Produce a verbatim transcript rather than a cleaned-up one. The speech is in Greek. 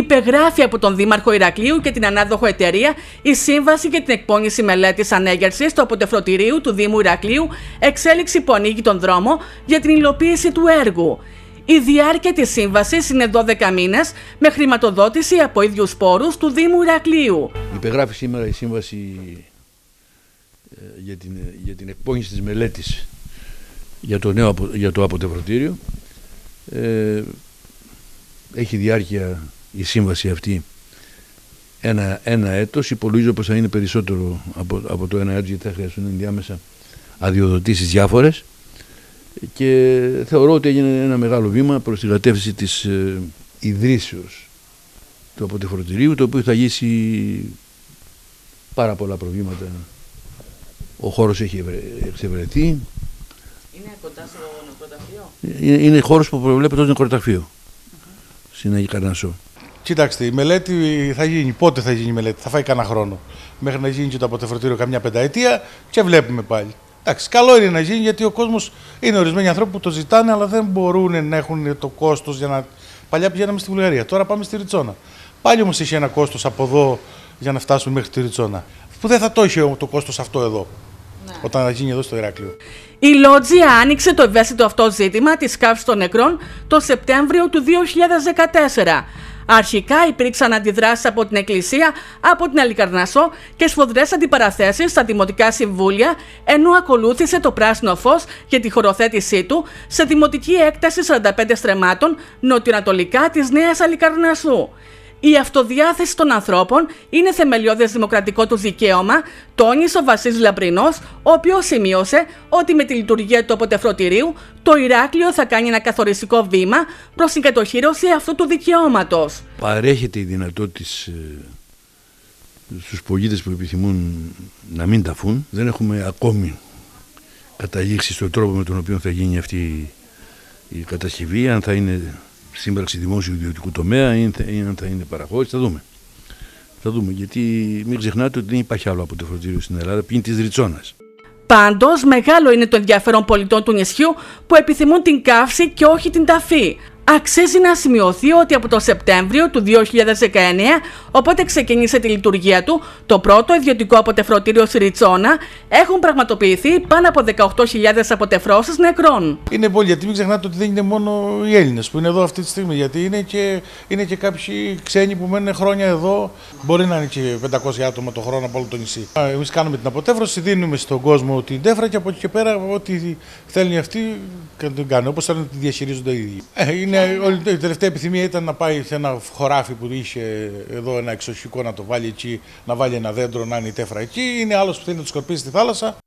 υπεγράφει από τον Δήμαρχο Ηρακλείου και την ανάδοχο εταιρεία η σύμβαση για την εκπόνηση μελέτης ανέγερσης του αποτεφρωτηρίου του Δήμου Ηρακλείου, εξέλιξη που ανοίγει τον δρόμο για την υλοποίηση του έργου. Η διάρκεια της σύμβασης είναι δώδεκα μήνες με χρηματοδότηση από ίδιους πόρους του Δήμου Ηρακλείου. Υπεγράφει σήμερα η σύμβαση για την, για την εκπόνηση της μελέτης για το, νέο, για το αποτεφρωτήριο. Ε, έχει διάρκεια η σύμβαση αυτή ένα, ένα έτος. Υπολογίζω πως θα είναι περισσότερο από, από το ένα έτος, γιατί θα χρειαστούν ενδιάμεσα αδειοδοτήσεις διάφορες, και θεωρώ ότι έγινε ένα μεγάλο βήμα προς τη κατεύθυνση της ε, ιδρύσεως του αποτεφρωτηρίου, το οποίο θα λύσει πάρα πολλά προβλήματα. Ο χώρος έχει εξευρεθεί. Είναι κοντά στο νεκροταφείο. Είναι, είναι χώρος που προβλέπεται ως νεκροταφείο uh-huh. στην Αγία Καρνασσό. Κοιτάξτε, η μελέτη θα γίνει. Πότε θα γίνει η μελέτη? Θα φάει κανένα χρόνο. Μέχρι να γίνει και το αποτεφρωτήριο καμιά πενταετία και βλέπουμε πάλι. Εντάξει, καλό είναι να γίνει, γιατί ο κόσμος, είναι ορισμένοι άνθρωποι που το ζητάνε, αλλά δεν μπορούν να έχουν το κόστος για να. Παλιά πηγαίναμε στη Βουλγαρία, τώρα πάμε στη Ριτσόνα. Πάλι όμως έχει ένα κόστος από εδώ για να φτάσουμε μέχρι τη Ριτσόνα. Που δεν θα το έχει το κόστος αυτό εδώ, ναι. Όταν θα γίνει εδώ στο Ηράκλειο. Η Λότζια άνοιξε το ευαίσθητο αυτό ζήτημα της καύσης των νεκρών το Σεπτέμβριο του δύο χιλιάδες δεκατέσσερα. Αρχικά υπήρξαν αντιδράσεις από την Εκκλησία, από την Αλικαρνασσό και σφοδρές αντιπαραθέσεις στα δημοτικά συμβούλια, ενώ ακολούθησε το πράσινο φως για τη χωροθέτησή του σε δημοτική έκταση σαράντα πέντε στρεμμάτων νοτιοανατολικά της Νέας Αλικαρνασσού. Η αυτοδιάθεση των ανθρώπων είναι θεμελιώδες δημοκρατικό του δικαίωμα, τόνισε ο Βασίλης Λαμπρινός, ο οποίος σημείωσε ότι με τη λειτουργία του αποτεφρωτηρίου το Ηράκλειο θα κάνει ένα καθοριστικό βήμα προς την κατοχήρωση αυτού του δικαιώματος. Παρέχεται η δυνατότητα ε, στους πολίτες που επιθυμούν να μην ταφούν. Δεν έχουμε ακόμη καταλήξει στον τρόπο με τον οποίο θα γίνει αυτή η κατασκευή, αν θα είναι σύμπραξη δημόσιου ιδιωτικού τομέα ή αν θα είναι παραχώρηση, θα δούμε. Θα δούμε, γιατί μην ξεχνάτε ότι δεν υπάρχει άλλο αποτεφρωτήριο στην Ελλάδα πλην της Ριτσόνας. Πάντως, μεγάλο είναι το ενδιαφέρον πολιτών του νησιού που επιθυμούν την καύση και όχι την ταφή. Αξίζει να σημειωθεί ότι από το Σεπτέμβριο του δύο χιλιάδες δεκαεννέα, όποτε ξεκίνησε τη λειτουργία του, το πρώτο ιδιωτικό αποτεφρωτήριο στη Ριτσόνα, έχουν πραγματοποιηθεί πάνω από δεκαοκτώ χιλιάδες αποτεφρώσεις νεκρών. Είναι πολύ, γιατί μην ξεχνάτε ότι δεν είναι μόνο οι Έλληνες που είναι εδώ αυτή τη στιγμή, γιατί είναι και, είναι και κάποιοι ξένοι που μένουν χρόνια εδώ. Μπορεί να είναι και πεντακόσια άτομα το χρόνο από όλο το νησί. Εμείς κάνουμε την αποτέφρωση, δίνουμε στον κόσμο την τέφρα και από εκεί και πέρα, ό,τι θέλουν αυτοί την κάνουν, όπως θέλουν να τη διαχειρίζονται οι ίδιοι. Είναι, η τελευταία επιθυμία ήταν να πάει σε ένα χωράφι που είχε εδώ ένα εξοχικό, να το βάλει εκεί, να βάλει ένα δέντρο, να είναι η τέφρα εκεί. Είναι άλλος που θέλει να το σκορπίσει στη θάλασσα.